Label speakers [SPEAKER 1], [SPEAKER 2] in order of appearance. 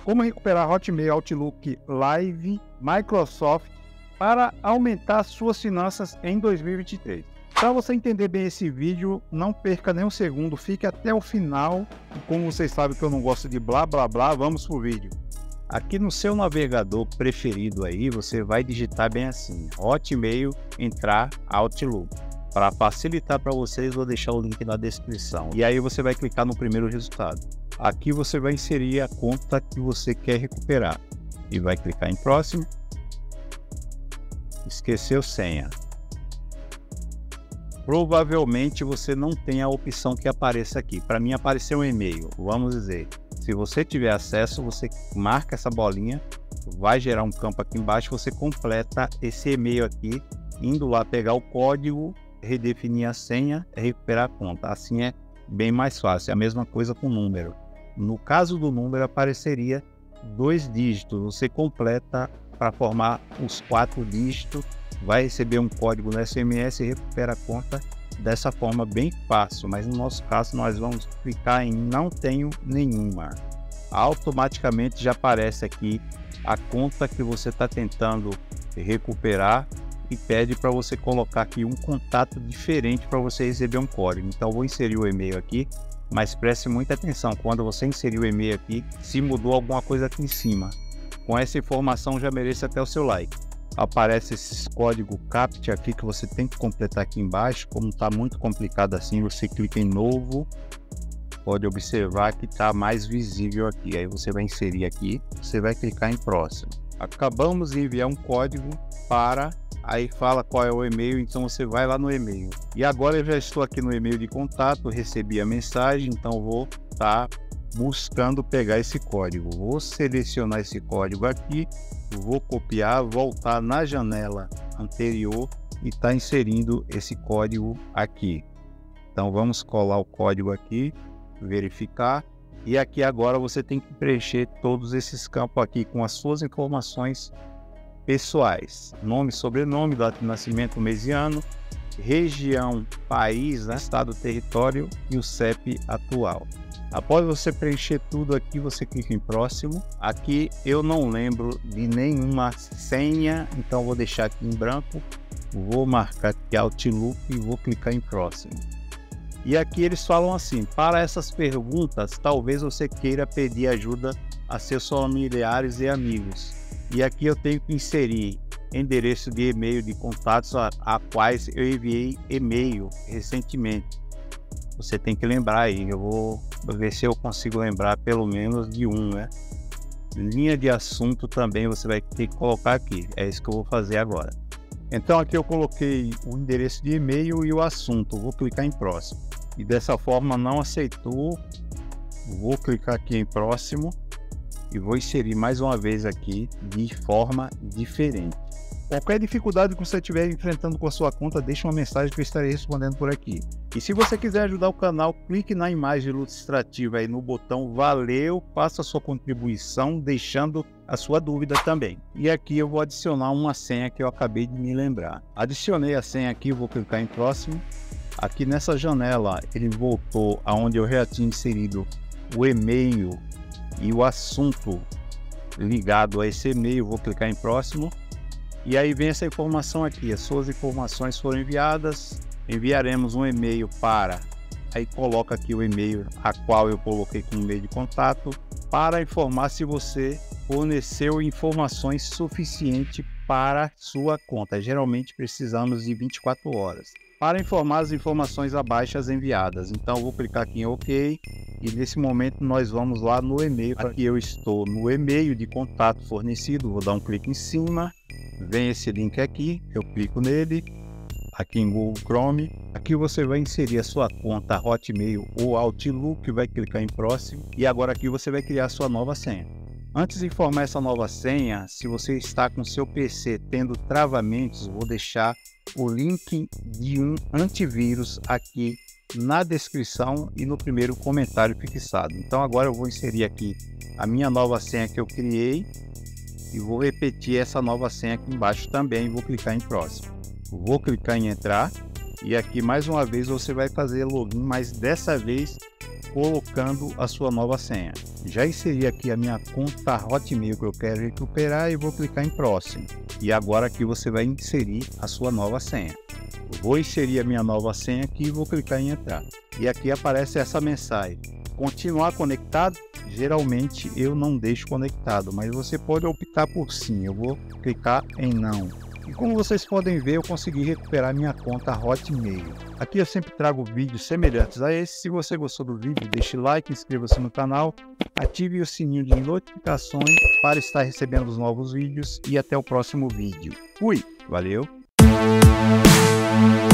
[SPEAKER 1] Como recuperar Hotmail, Outlook, Live, Microsoft para aumentar suas finanças em 2023. Para você entender bem esse vídeo, não perca nem um segundo, fique até o final. E como vocês sabem que eu não gosto de blá blá blá, vamos pro vídeo. Aqui no seu navegador preferido aí, você vai digitar bem assim, Hotmail, entrar Outlook. Para facilitar para vocês, vou deixar o link na descrição. E aí você vai clicar no primeiro resultado. Aqui você vai inserir a conta que você quer recuperar. E vai clicar em próximo. Esqueceu senha. Provavelmente você não tem a opção que apareça aqui. Para mim apareceu um e-mail. Vamos dizer, se você tiver acesso, você marca essa bolinha. Vai gerar um campo aqui embaixo. Você completa esse e-mail aqui. Indo lá pegar o código, redefinir a senha e recuperar a conta. Assim é bem mais fácil. É a mesma coisa com o número. No caso do número apareceria 2 dígitos. Você completa para formar os 4 dígitos. Vai receber um código no SMS e recupera a conta dessa forma bem fácil. Mas no nosso caso nós vamos clicar em não tenho nenhuma. Automaticamente já aparece aqui a conta que você está tentando recuperar. E pede para você colocar aqui um contato diferente para você receber um código. Então eu vou inserir o e-mail aqui, mas preste muita atenção quando você inserir o e-mail aqui, se mudou alguma coisa aqui em cima. Com essa informação já merece até o seu like. Aparece esse código CAPTCHA aqui que você tem que completar aqui embaixo. Como está muito complicado assim, você clica em novo. Pode observar que está mais visível aqui. Aí você vai inserir aqui, você vai clicar em próximo. Acabamos de enviar um código para... Aí fala qual é o e-mail, então você vai lá no e-mail. E agora eu já estou aqui no e-mail de contato, recebi a mensagem, então vou estar buscando pegar esse código. Vou selecionar esse código aqui, vou copiar, voltar na janela anterior e estar inserindo esse código aqui. Então vamos colar o código aqui, verificar. E aqui agora você tem que preencher todos esses campos aqui com as suas informações pessoais, nome, sobrenome, data de nascimento, mês e ano, região, país, né? Estado, território e o CEP atual. Após você preencher tudo aqui, você clica em próximo. Aqui eu não lembro de nenhuma senha, então vou deixar aqui em branco, vou marcar aqui Outlook e vou clicar em próximo. E aqui eles falam assim, para essas perguntas, talvez você queira pedir ajuda a seus familiares e amigos. E aqui eu tenho que inserir endereço de e-mail de contatos a quais eu enviei e-mail recentemente. Você tem que lembrar aí, eu vou ver se eu consigo lembrar pelo menos de um, né? Linha de assunto também você vai ter que colocar aqui, é isso que eu vou fazer agora. Então aqui eu coloquei o endereço de e-mail e o assunto, vou clicar em próximo. E dessa forma não aceitou, vou clicar aqui em próximo. E vou inserir mais uma vez aqui de forma diferente. Qualquer dificuldade que você estiver enfrentando com a sua conta, deixe uma mensagem que eu estarei respondendo por aqui. E se você quiser ajudar o canal, clique na imagem ilustrativa aí no botão valeu, faça a sua contribuição, deixando a sua dúvida também. E aqui eu vou adicionar uma senha que eu acabei de me lembrar. Adicionei a senha aqui, vou clicar em próximo. Aqui nessa janela ele voltou aonde eu já tinha inserido o e-mail e o assunto ligado a esse e-mail. Vou clicar em próximo e aí vem essa informação aqui, as suas informações foram enviadas, enviaremos um e-mail para, aí coloca aqui o e-mail a qual eu coloquei como meio de contato, para informar se você forneceu informações suficientes para sua conta. Geralmente precisamos de 24 horas para informar as informações abaixo as enviadas. Então vou clicar aqui em OK e nesse momento nós vamos lá no e-mail. Aqui eu estou no e-mail de contato fornecido, vou dar um clique em cima, vem esse link aqui, eu clico nele, aqui em Google Chrome. Aqui você vai inserir a sua conta Hotmail ou Outlook, vai clicar em próximo e agora aqui você vai criar a sua nova senha. Antes de informar essa nova senha, se você está com seu PC tendo travamentos, vou deixar o link de um antivírus aqui na descrição e no primeiro comentário fixado. Então agora eu vou inserir aqui a minha nova senha que eu criei e vou repetir essa nova senha aqui embaixo também. Vou clicar em próximo, vou clicar em entrar e aqui mais uma vez você vai fazer login, mas dessa vez colocando a sua nova senha. Já inseri aqui a minha conta Hotmail que eu quero recuperar e vou clicar em próximo. E agora aqui você vai inserir a sua nova senha. Vou inserir a minha nova senha aqui e vou clicar em entrar. E aqui aparece essa mensagem: continuar conectado? Geralmente eu não deixo conectado, mas você pode optar por sim. Eu vou clicar em não. E como vocês podem ver, eu consegui recuperar minha conta Hotmail. Aqui eu sempre trago vídeos semelhantes a esse. Se você gostou do vídeo, deixe like, inscreva-se no canal, ative o sininho de notificações para estar recebendo os novos vídeos e até o próximo vídeo. Fui! Valeu!